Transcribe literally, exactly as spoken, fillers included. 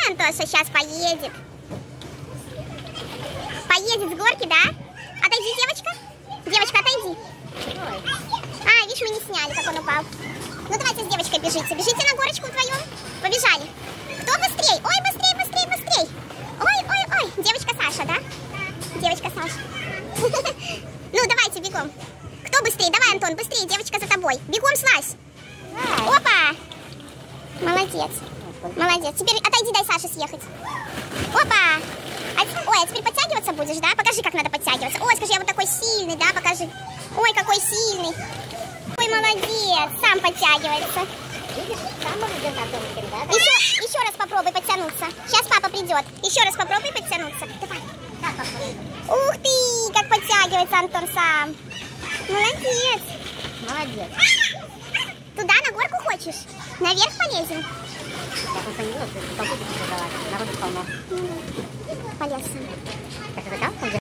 Антоша сейчас поедет. Поедет с горки, да? Отойди, девочка. Девочка, отойди. А, видишь, мы не сняли, как он упал. Ну, давайте с девочкой бежите. Бежите на горочку вдвоем. Побежали. Кто быстрей? Ой, быстрей, быстрей, быстрей. Ой, ой, ой. Девочка Саша, да? Девочка Саша. Ну, давайте, бегом. Кто быстрее? Давай, Антон, быстрее. Девочка за тобой. Бегом, слазь. Опа. Молодец. Молодец. Теперь отойди, дай Саше съехать. Опа. Ой, а теперь подтягиваться будешь, да? Покажи, как надо подтягиваться. Ой, скажи, я вот такой сильный, да? Покажи. Ой, какой сильный. Ой, молодец. Сам подтягивается. Еще, еще раз попробуй подтянуться. Сейчас папа придет. Еще раз попробуй подтянуться. Давай. Ух ты, как подтягивается Антон сам. Молодец. Молодец. Туда, на горку хочешь? Наверх полезем? Я просто не знаю, что толку будешь продавать. Народу полно. Полез сам. Так, это там?